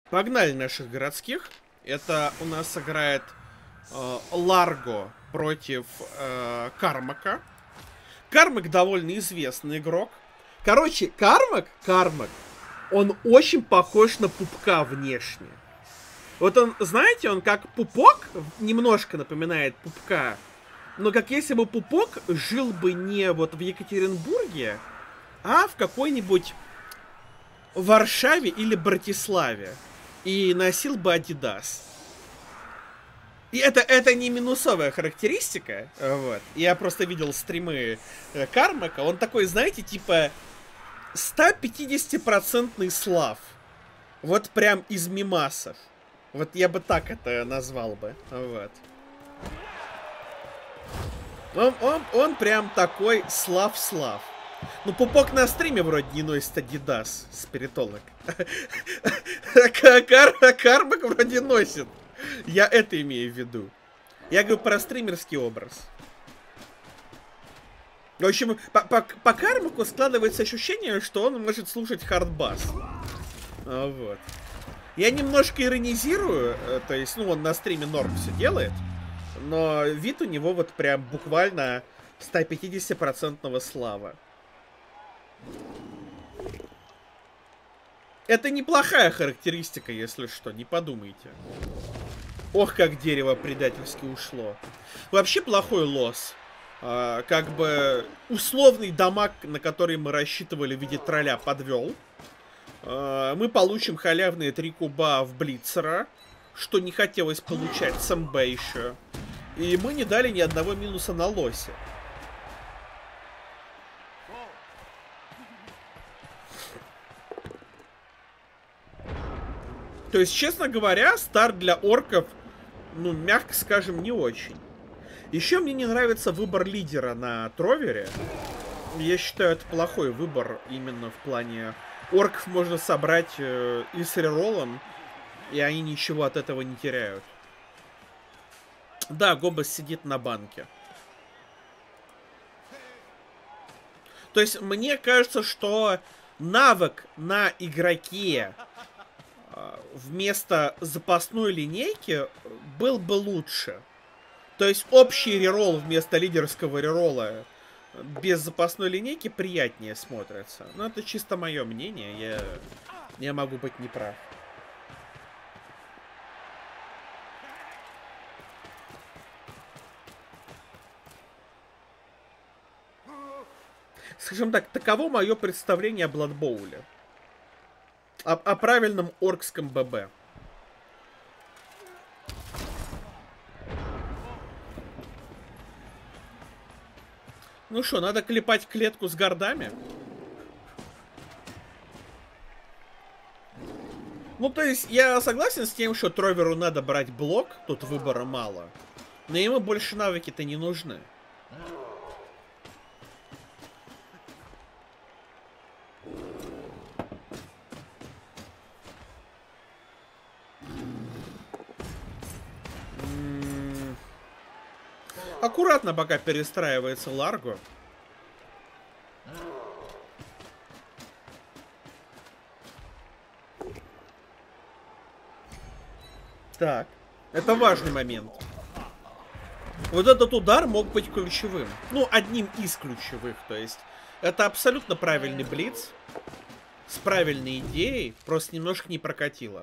Погнали наших городских. Это у нас играет Ларго против Кармака. Кармак довольно известный игрок. Короче, Кармак, он очень похож на пупка внешне. Вот он, знаете, он как пупок, немножко напоминает пупка. Но как если бы пупок жил бы не вот в Екатеринбурге, а в какой-нибудь Варшаве или Братиславе. И носил бы Adidas. И это не минусовая характеристика. Вот. Я просто видел стримы Кармака. Он такой, знаете, типа 150% слав. Вот прям из мимасов. Вот я бы так это назвал бы. Вот. Он прям такой слав-слав. Ну, пупок на стриме вроде не носит Adidas, спиритолог. Кармак вроде носит. Я это имею в виду. Я говорю про стримерский образ. В общем, по Кармаку складывается ощущение, что он может слушать хардбас. Вот. Я немножко иронизирую, то есть, ну, он на стриме норм все делает, но вид у него вот прям буквально 150% слава. Это неплохая характеристика, если что, не подумайте. Ох, как дерево предательски ушло. Вообще плохой лосс. Как бы условный дамаг, на который мы рассчитывали в виде тролля, подвел. Мы получим халявные 3 куба в Блицера, что не хотелось получать с МБ еще. И мы не дали ни одного минуса на лосе. То есть, честно говоря, старт для орков, ну, мягко скажем, не очень. Еще мне не нравится выбор лидера на Тровере. Я считаю, это плохой выбор именно в плане... Орков можно собрать и с реролом, и они ничего от этого не теряют. Да, Гобас сидит на банке. То есть, мне кажется, что навык на игроке вместо запасной линейки был бы лучше. То есть общий реролл вместо лидерского реролла без запасной линейки приятнее смотрится. Но это чисто мое мнение. Я могу быть неправ. Скажем так, таково мое представление о Бладбоуле. О правильном оркском ББ. Ну что, надо клепать клетку с гордами? Ну, то есть, я согласен с тем, что Троверу надо брать блок, тут выбора мало. Но ему больше навыки-то не нужны. Аккуратно пока перестраивается Ларго. Так, это важный момент. Вот этот удар мог быть ключевым. Ну, одним из ключевых, то есть. Это абсолютно правильный блиц. С правильной идеей, просто немножко не прокатило.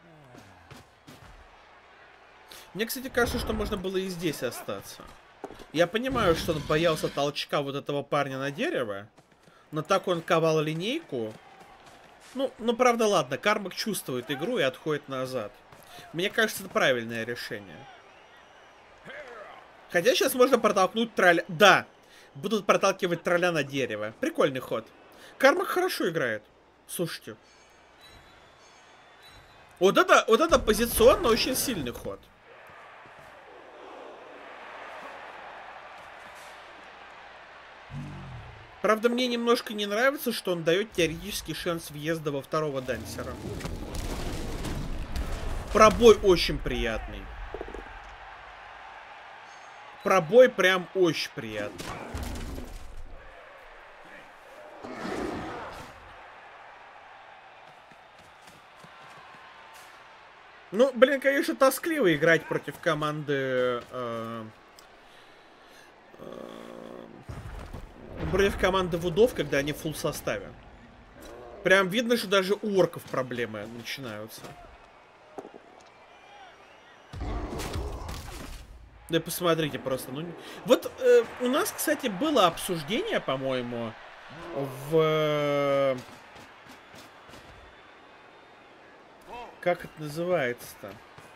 Мне, кстати, кажется, что можно было и здесь остаться. Я понимаю, что он боялся толчка вот этого парня на дерево. Но так он ковал линейку. Ну, правда, ладно. Кармак чувствует игру и отходит назад. Мне кажется, это правильное решение. Хотя сейчас можно протолкнуть тролля... Да! Будут проталкивать тролля на дерево. Прикольный ход. Кармак хорошо играет. Слушайте. Вот это позиционно очень сильный ход. Правда, мне немножко не нравится, что он дает теоретический шанс въезда во второго дансера. Пробой очень приятный. Пробой прям очень приятный. Ну, блин, конечно, тоскливо играть против команды... против команды вудов, когда они в фулл составе. Прям видно, что даже у орков проблемы начинаются. Да посмотрите просто. Ну, вот у нас, кстати, было обсуждение, по-моему, в... Как это называется-то?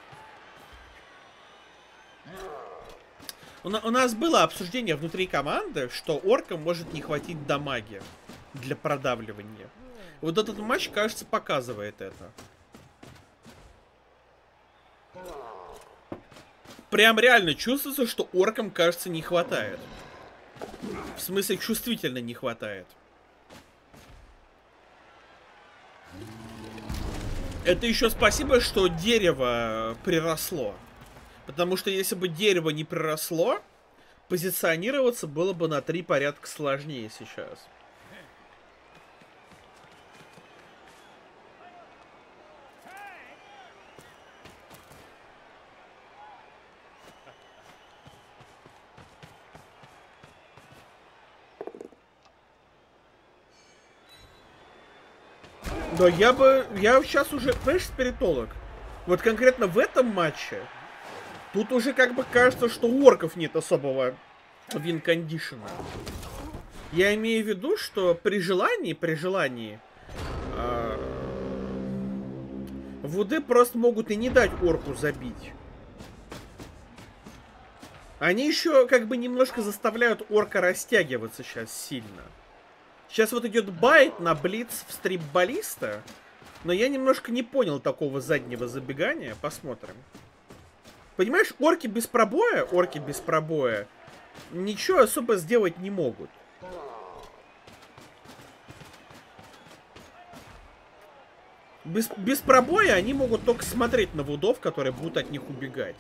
У нас было обсуждение внутри команды, что оркам может не хватить дамаги для продавливания. Вот этот матч, кажется, показывает это. Прям реально чувствуется, что оркам, кажется, не хватает. В смысле, чувствительно не хватает. Это еще спасибо, что дерево приросло. Потому что если бы дерево не приросло, позиционироваться было бы на 3 порядка сложнее сейчас. Но я сейчас уже, понимаешь, спиритолог. Вот конкретно в этом матче, тут уже как бы кажется, что у орков нет особого вин-кондишена. Я имею в виду, что при желании, вуды просто могут и не дать орку забить. Они еще как бы немножко заставляют орка растягиваться сейчас сильно. Сейчас вот идет байт на блиц в стрип-баллиста, но я немножко не понял такого заднего забегания. Посмотрим. Понимаешь, орки без пробоя, ничего особо сделать не могут. Без пробоя они могут только смотреть на вудов, которые будут от них убегать.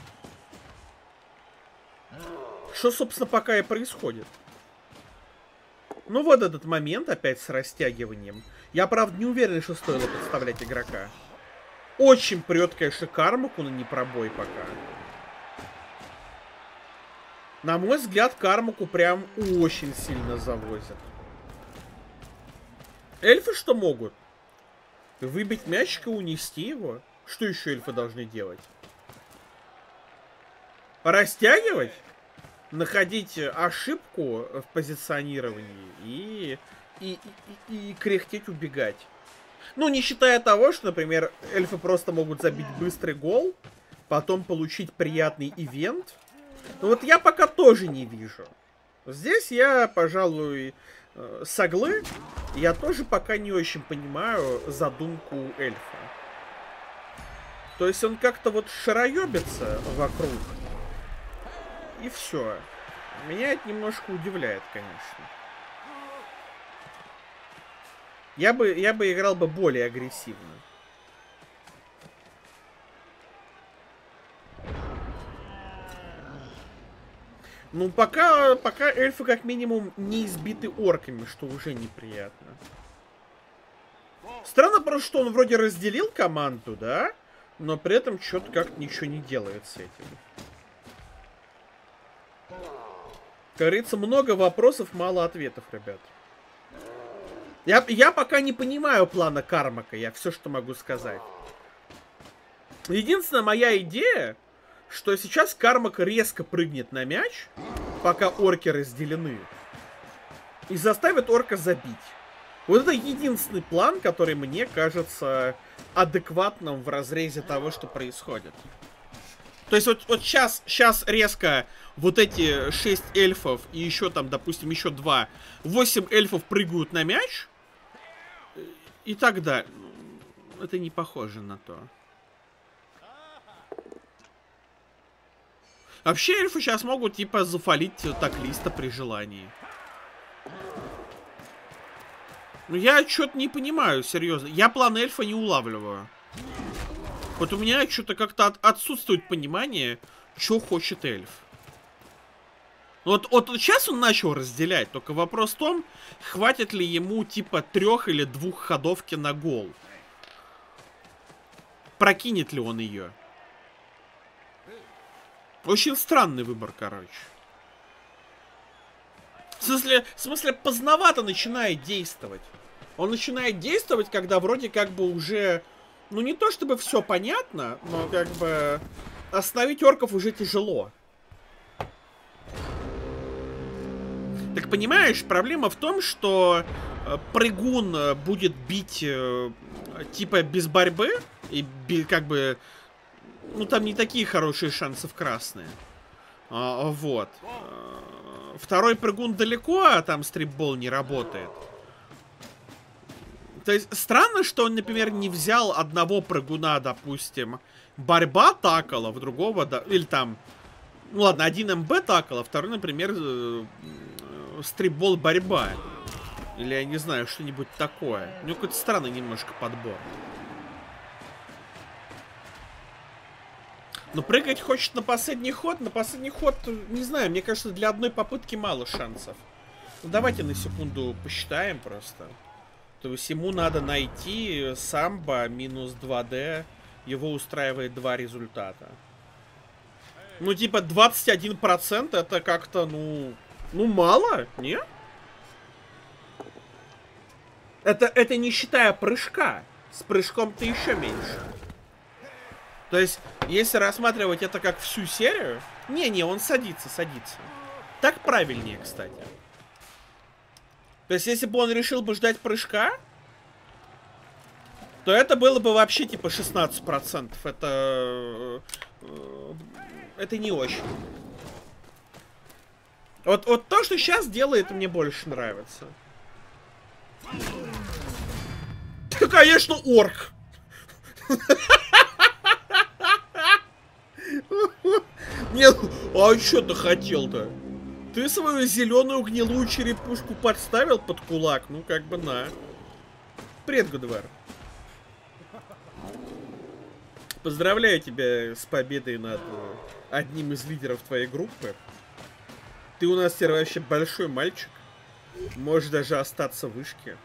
Что, собственно, пока и происходит. Ну вот этот момент опять с растягиванием. Я, правда, не уверен, что стоило подставлять игрока. Очень прет, конечно, Кармаку на непробой пока. На мой взгляд, Кармаку прям очень сильно завозят. Эльфы что могут? Выбить мячик и унести его? Что еще эльфы должны делать? Растягивать? Находить ошибку в позиционировании и кряхтеть, убегать. Ну, не считая того, что, например, эльфы просто могут забить быстрый гол, потом получить приятный ивент. Но вот я пока тоже не вижу. Здесь я, пожалуй, соглы. Я тоже пока не очень понимаю задумку эльфа. То есть он как-то вот шароебится вокруг. И все. Меня это немножко удивляет, конечно. Я бы играл бы более агрессивно. Ну, пока эльфы как минимум не избиты орками, что уже неприятно. Странно просто, что он вроде разделил команду, да? Но при этом что-то как-то ничего не делает с этим. Как говорится, много вопросов, мало ответов, ребят. Я пока не понимаю плана Кармака, я все, что могу сказать. Единственная моя идея, что сейчас Кармак резко прыгнет на мяч, пока орки разделены, и заставит орка забить. Вот это единственный план, который мне кажется адекватным в разрезе того, что происходит. То есть вот сейчас резко вот эти 6 эльфов и еще там, допустим, еще 2, 8 эльфов прыгают на мяч, и так далее. Это не похоже на то. Вообще эльфы сейчас могут типа зафалить таклиста при желании. Ну я что-то не понимаю, серьезно. Я план эльфа не улавливаю. Вот у меня что-то как-то отсутствует понимание, что хочет эльф. Вот сейчас он начал разделять, только вопрос в том, хватит ли ему типа 3 или 2 ходовки на гол. прокинет ли он ее. Очень странный выбор, короче. В смысле, поздновато начинает действовать. Он начинает действовать, когда вроде как бы уже... Ну, не то чтобы все понятно, но как бы... Остановить орков уже тяжело. Так понимаешь, проблема в том, что прыгун будет бить типа без борьбы. И как бы... Ну, там не такие хорошие шансы в красные. Вот. Второй прыгун далеко, а там стрипбол не работает. То есть странно, что он, например, не взял одного прыгуна, допустим, борьба такала, в другого, да, или там, ну ладно, один МБ такала, второй, например, стрипбол борьба. Или, я не знаю, что-нибудь такое. У него какой-то странный немножко подбор. Но прыгать хочет на последний ход. На последний ход, не знаю, мне кажется, для одной попытки мало шансов. Ну, давайте на секунду посчитаем просто. То есть ему надо найти самбо минус 2D. Его устраивает два результата. Ну, типа, 21% это как-то, ну мало, не? Это не считая прыжка. С прыжком-то еще меньше. То есть, если рассматривать это как всю серию... Не, он садится. Так правильнее, кстати. То есть, если бы он решил бы ждать прыжка, то это было бы вообще типа 16%. Это не очень. Вот то, что сейчас делает, мне больше нравится. Да, конечно, орк. Нет, а что ты хотел-то? Ты свою зеленую гнилую черепушку подставил под кулак? Ну, как бы на. Привет, Гудвар. Поздравляю тебя с победой над одним из лидеров твоей группы. Ты у нас теперь вообще большой мальчик. Можешь даже остаться в вышке.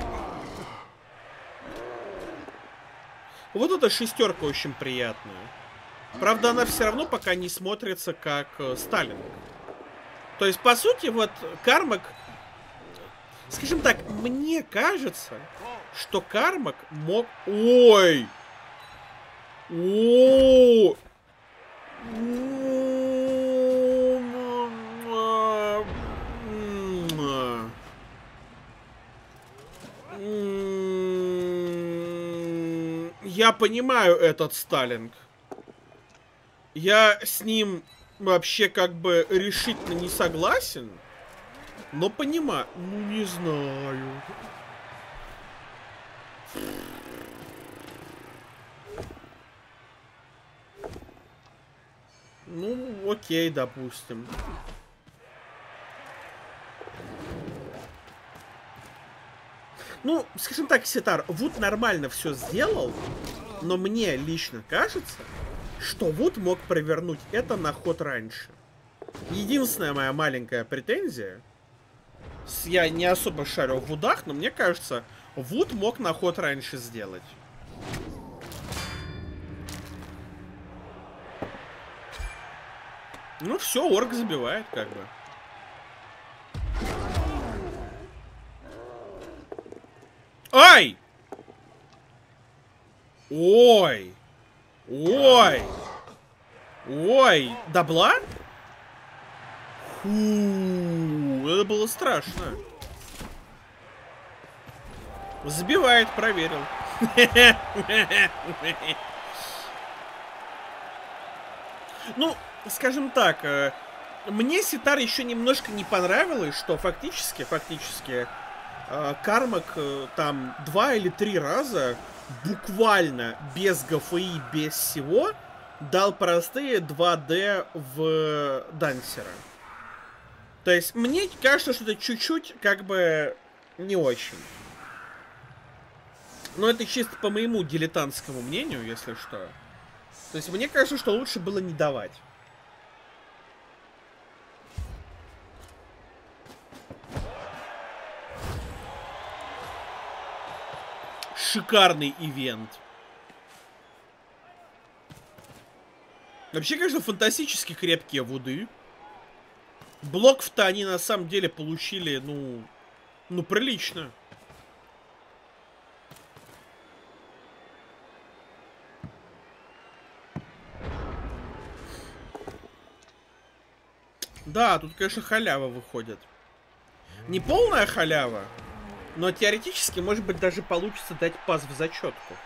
Вот эта шестерка очень приятная. Правда, она все равно пока не смотрится как Сталин. То есть, по сути, вот Кармак... Скажем так, мне кажется, что Кармак мог... Ой! О! Я понимаю этот Сталинг. Я с ним вообще как бы решительно не согласен, но понимаю. Ну, не знаю. Ну, окей, допустим. Ну, скажем так, Ситар, Вуд нормально все сделал, но мне лично кажется, что Вуд мог провернуть это на ход раньше. Единственная моя маленькая претензия, я не особо шарю в Вудах, но мне кажется, Вуд мог на ход раньше сделать. Ну все, орк забивает, как бы. Ай! Ой! Ой! Ой! Добла? Фу, это было страшно. Забивает, проверил. Ну, скажем так, мне Ситар еще немножко не понравилось, что фактически Кармак там 2 или 3 раза буквально без ГФИ, без всего дал простые 2D в Дансера. То есть мне кажется, что это чуть-чуть как бы не очень. Но это чисто по моему дилетантскому мнению, если что. То есть мне кажется, что лучше было не давать. Шикарный ивент. Вообще, конечно, фантастически крепкие вуды. Блоков-то они на самом деле получили, ну прилично. Да, тут, конечно, халява выходит. Не полная халява, но теоретически, может быть, даже получится дать пас в зачетку.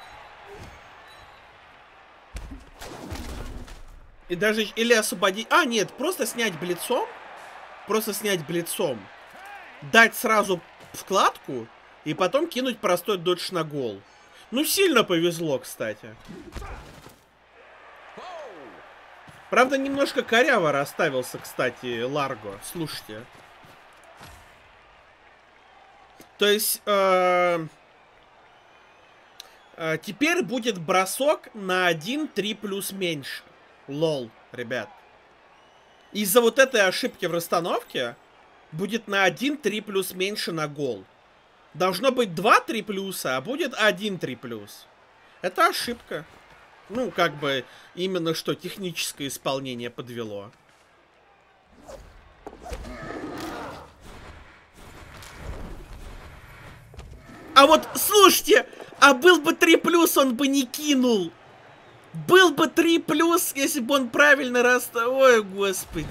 И даже, или освободить... А, нет, просто снять блицом. Просто снять блицом. Дать сразу вкладку. И потом кинуть простой додж на гол. Ну, сильно повезло, кстати. Правда, немножко коряво расставился, кстати, Ларго. Слушайте. То есть... теперь будет бросок на 1-3 плюс меньше. Лол, ребят. Из-за вот этой ошибки в расстановке будет на 1-3 плюс меньше на гол. Должно быть 2-3 плюса, а будет 1-3 плюс. Это ошибка. Ну, как бы, именно что техническое исполнение подвело. А вот, слушайте, а был бы 3 плюс, он бы не кинул. Был бы 3 плюс, если бы он правильно расставил. Ой, господи.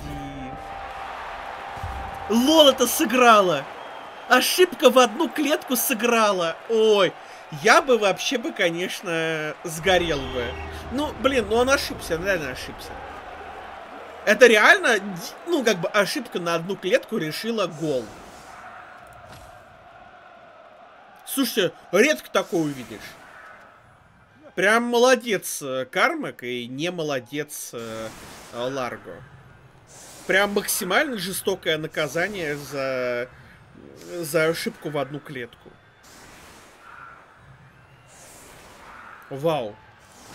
Лол, это сыграло. Ошибка в одну клетку сыграла. Ой, я бы вообще бы, конечно, сгорел бы. Ну, блин, ну он ошибся, он реально ошибся. Это реально, ну, как бы ошибка на одну клетку решила гол. Слушайте, редко такое увидишь. Прям молодец Кармак и не молодец Ларго. Прям максимально жестокое наказание за ошибку в одну клетку. Вау.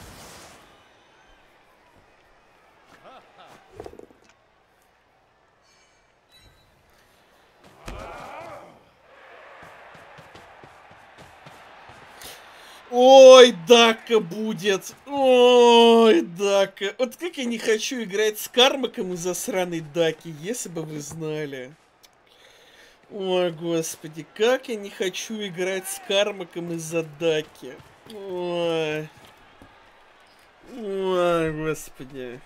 Ой, Дака будет. Ой, Дака. Вот как я не хочу играть с Кармаком из-за сраной Даки, если бы вы знали. Ой, господи, как я не хочу играть с Кармаком из-за Даки. Ой. Ой, господи.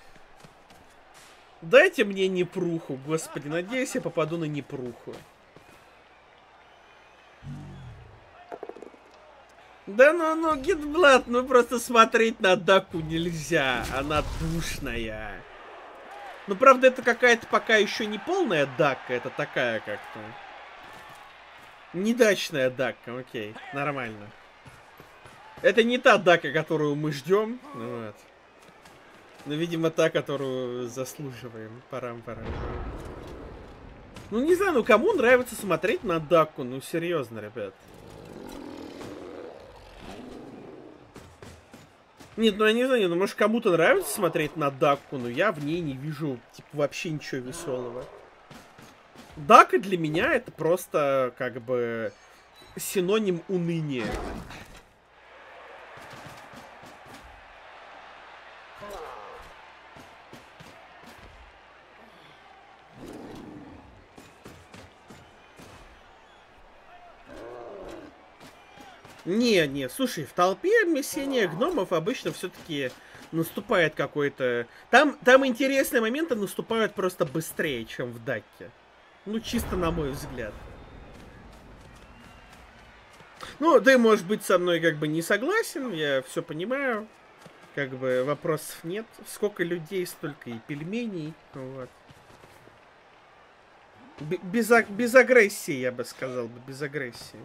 Дайте мне непруху, господи. Надеюсь, я попаду на непруху. Да ну, Гитблат, ну просто смотреть на Даку нельзя. Она душная. Ну, правда, это какая-то пока еще не полная Дака. Это такая как-то... Недачная Дака, окей. Нормально. Это не та Дака, которую мы ждем. Вот. Но, видимо, та, которую заслуживаем. Парам-парам. Ну, не знаю, ну кому нравится смотреть на Даку? Ну, серьезно, ребят. Нет, ну я не знаю, ну может кому-то нравится смотреть на Даку, но я в ней не вижу, типа, вообще ничего веселого. Дака для меня это просто, как бы, синоним уныния. Не, слушай, в толпе месения гномов обычно все-таки наступает какой-то... Там интересные моменты наступают просто быстрее, чем в Даке. Ну, чисто на мой взгляд. Ну, ты, может быть, со мной как бы не согласен, я все понимаю. Как бы вопросов нет. Сколько людей, столько и пельменей. Вот. Без агрессии, я бы сказал, без агрессии.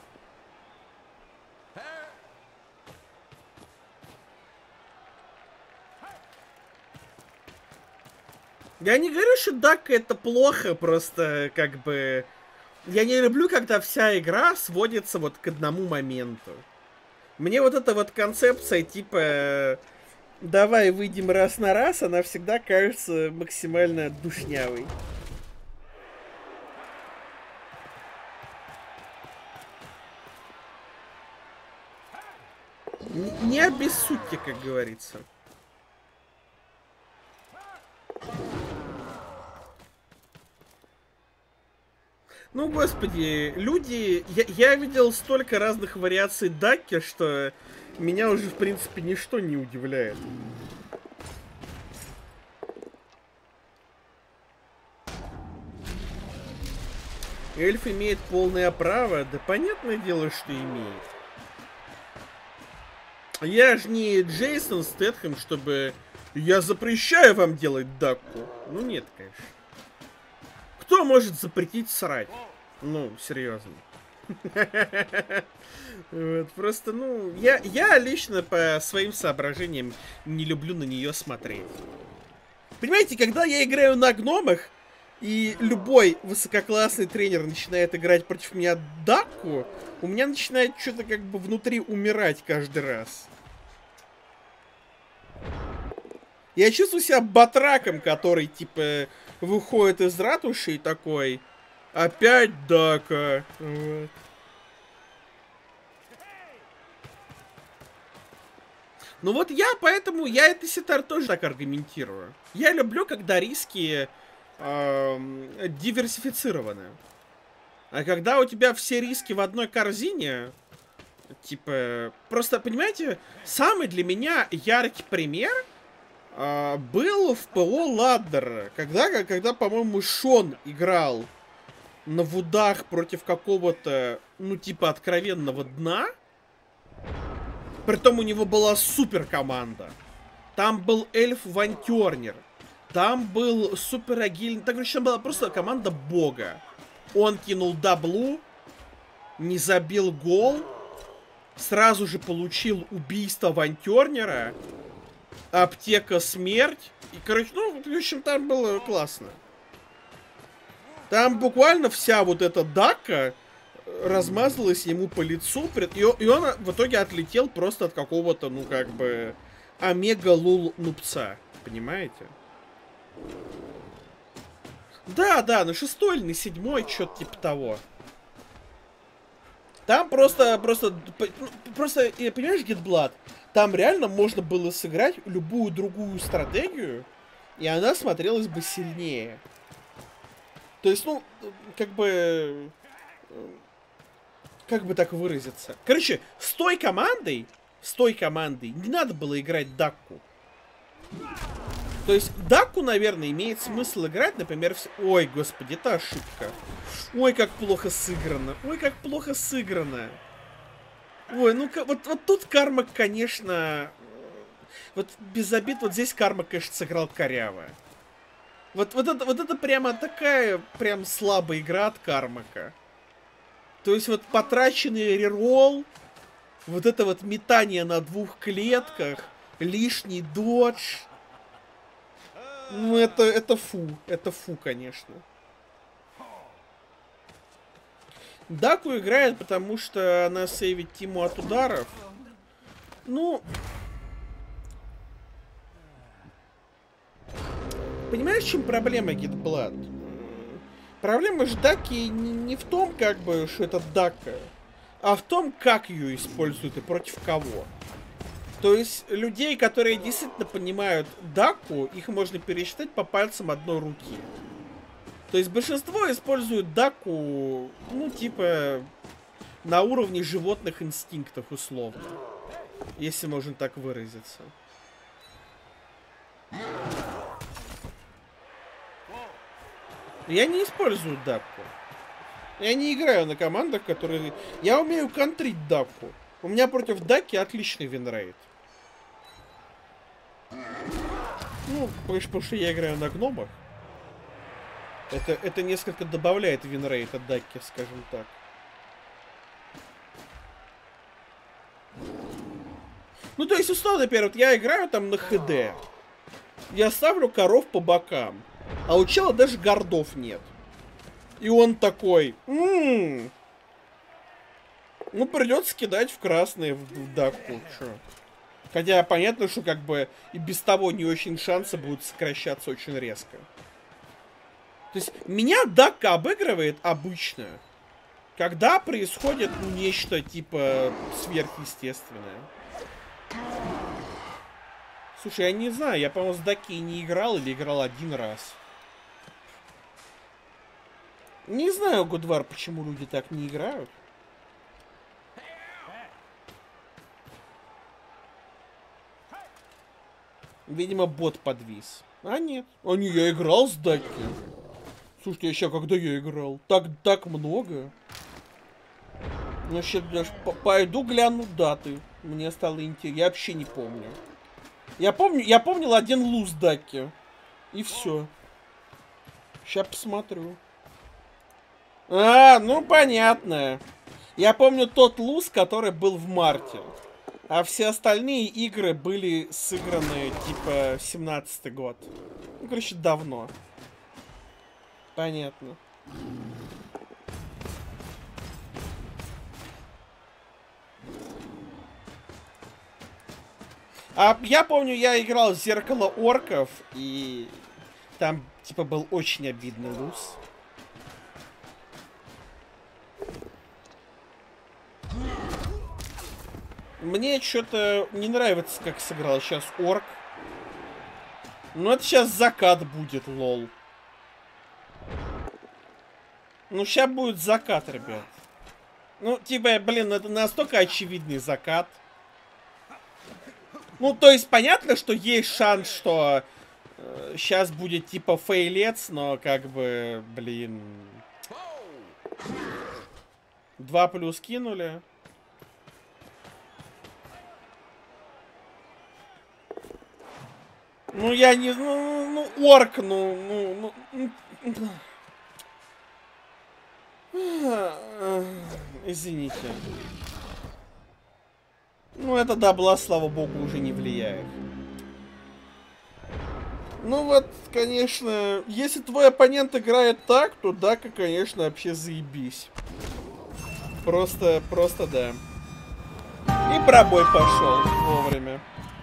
Я не говорю, что Дака это плохо, просто как бы... Я не люблю, когда вся игра сводится вот к одному моменту. Мне вот эта вот концепция, типа... Давай выйдем раз на раз, она всегда кажется максимально душнявой. Не обессудьте, как говорится. Ну, господи, люди... Я видел столько разных вариаций Даки, что меня уже, в принципе, ничто не удивляет. Эльф имеет полное право. Да понятное дело, что имеет. Я же не Джейсон Стэтхэм, чтобы... Я запрещаю вам делать Даку. Ну нет, конечно. Кто может запретить срать? Ну, серьезно. Вот, просто, ну, я лично по своим соображениям не люблю на нее смотреть. Понимаете, когда я играю на гномах, и любой высококлассный тренер начинает играть против меня Даку, у меня начинает что-то как бы внутри умирать каждый раз. Я чувствую себя батраком, который, типа, выходит из ратуши и такой... Опять Дака. Вот. Ну вот поэтому я это сетар тоже так аргументирую. Я люблю, когда риски диверсифицированы. А когда у тебя все риски в одной корзине, типа... Просто, понимаете, самый для меня яркий пример был в ПО Ладдера. Когда, по-моему, Шон играл на вудах против какого-то, ну, типа, откровенного дна. Притом у него была супер команда. Там был эльф Ван Тернер. Там был супер агильный... Так, короче, там была просто команда бога. Он кинул даблу, не забил гол, сразу же получил убийство Ван Тернера, аптека смерть. И, короче, ну, в общем, там было классно. Там буквально вся вот эта Дака размазалась ему по лицу, и он в итоге отлетел просто от какого-то, ну, как бы, омега-лул-нупца. Понимаете? Да, на 6-й или на 7-й, что-то типа того. Там просто, понимаешь, Гитблад, там реально можно было сыграть любую другую стратегию, и она смотрелась бы сильнее. То есть, ну, как бы так выразиться. Короче, с той командой не надо было играть Даку. То есть, Даку, наверное, имеет смысл играть, например, Ой, господи, это ошибка. Ой, как плохо сыграно. Ой, как плохо сыграно. Ой, ну, вот тут Кармак, конечно... Вот без обид, вот здесь Кармак, конечно, сыграл коряво. Вот это прямо такая прям слабая игра от Кармака. То есть вот потраченный реролл, вот это вот метание на 2 клетках, лишний додж. Ну это фу, конечно. Даку играет, потому что она сейвит Тиму от ударов. Ну... Понимаешь, в чем проблема, Гитблад? Проблема же Даки не в том, как бы, что это Дака, а в том, как ее используют и против кого. То есть, людей, которые действительно понимают Даку, их можно пересчитать по пальцам одной руки. То есть, большинство используют Даку, ну, типа, на уровне животных инстинктов, условно. Если можно так выразиться. Я не использую Даку. Я не играю на командах, которые... Я умею контрить Даку. У меня против Даки отличный винрейт. Ну, потому что я играю на гномах. Это несколько добавляет винрейта Даки, скажем так. Ну, то есть, условно, например, вот я играю там на ХД. Я ставлю коров по бокам. А у чела даже гордов нет. И он такой... Ну, придется кидать в красные, в Даку. Чё? Хотя понятно, что как бы и без того не очень шансы будут сокращаться очень резко. То есть меня Дака обыгрывает обычно, когда происходит нечто типа сверхъестественное. Слушай, я не знаю, я, по-моему, с Даки не играл или играл один раз. Не знаю, Гудвар, почему люди так не играют. Видимо, бот подвис. А нет. А не, я играл с Даки. Слушайте, я сейчас когда я играл? Так много. Ну, сейчас даже пойду гляну даты. Мне стало интересно. Я вообще не помню. Я помнил один луз Даки. И все. Сейчас посмотрю. А, ну понятно. Я помню тот луз, который был в марте. А все остальные игры были сыграны, типа, 17-й год. Ну, короче, давно. Понятно. А я помню, я играл в Зеркало Орков, и там, типа, был очень обидный луз. Мне что-то не нравится, как сыграл сейчас Орк. Ну, это сейчас закат будет, лол. Ну, сейчас будет закат, ребят. Ну, типа, блин, это настолько очевидный закат. Ну, то есть, понятно, что есть шанс, что сейчас будет, типа, фейлец, но, как бы, блин... 2 плюс кинули. Ну, я не... Ну, орк, Извините. Ну, это дабла, слава богу, уже не влияет. Ну вот, конечно, если твой оппонент играет так, то Дака, конечно, вообще заебись. Просто да. И пробой пошел вовремя.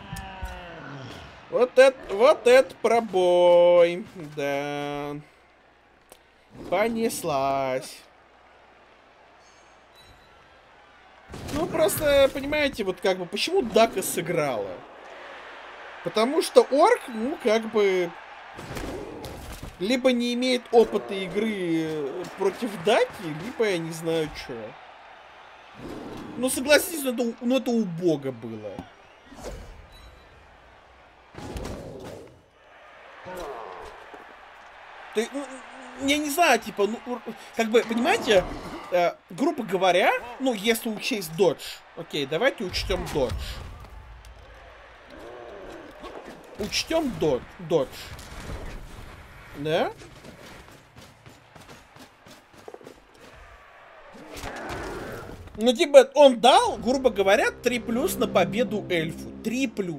Вот это пробой. Да. Понеслась. Ну, просто, понимаете, вот как бы, почему Дака сыграла? Потому что Орк, ну, как бы, либо не имеет опыта игры против Даки, либо я не знаю, что. Ну, согласитесь, ну, это убого было. Ты, ну, я не знаю, типа, ну, как бы, понимаете, грубо говоря, ну, если учесть додж, окей, давайте учтем додж. Учтем додж. Да? Ну, типа, он дал, грубо говоря, 3+ на победу эльфу. 3+.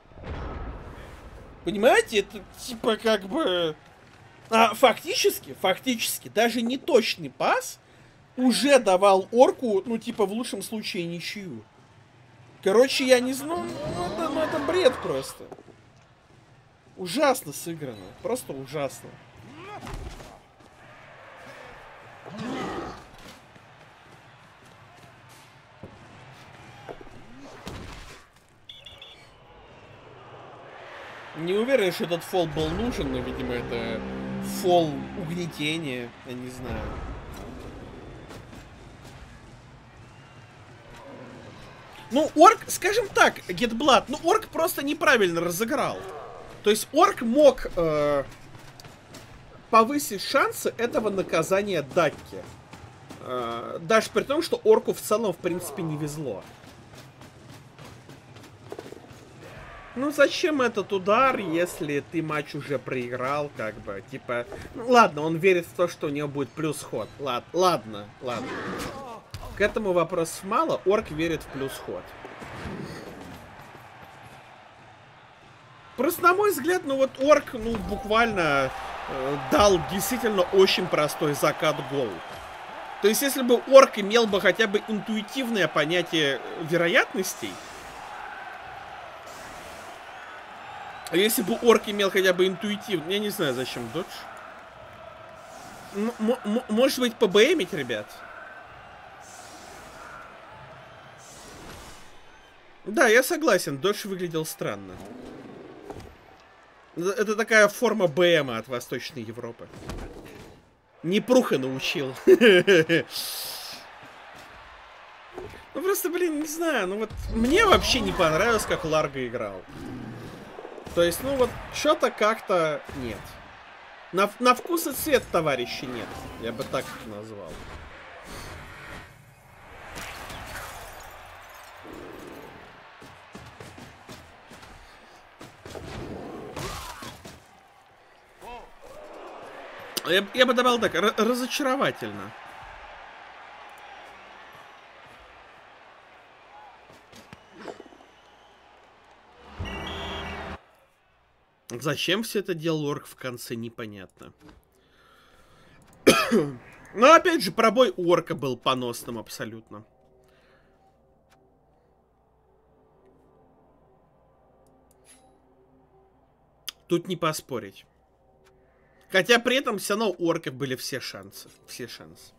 Понимаете, это, типа, как бы... А фактически, даже неточный пас уже давал орку, ну, типа, в лучшем случае, ничью. Короче, я не знаю, ну, это бред просто. Ужасно сыграно, просто ужасно. Не уверен, что этот фол был нужен, но, видимо, это фол угнетения, я не знаю. Ну, орк, скажем так, Гетблад, ну, орк просто неправильно разыграл. То есть орк мог повысить шансы этого наказания Даки. Даже при том, что орку в целом, в принципе, не везло. Ну, зачем этот удар, если ты матч уже проиграл, как бы, типа... Ну, ладно, он верит в то, что у него будет плюс ход. Ладно. К этому вопросов мало, орк верит в плюс ход. Просто, на мой взгляд, ну вот орк, ну, буквально дал действительно очень простой закат гол. То есть, если бы орк имел бы хотя бы интуитивное понятие вероятностей, а если бы орк имел хотя бы интуитивно... Я не знаю, зачем додж. Может быть, ПБМить, ребят? Да, я согласен, додж выглядел странно. Это такая форма БМа от Восточной Европы. Непруха научил. Ну просто, блин, не знаю, ну вот мне вообще не понравилось, как Ларго играл. То есть, ну вот, что-то как-то нет. На вкус и цвет товарища нет. Я бы так это назвал. Я бы добавил так, разочаровательно. Зачем все это делал орк в конце, непонятно. Но опять же, пробой у орка был поносным абсолютно. Тут не поспорить. Хотя при этом все равно у орков были все шансы. Все шансы.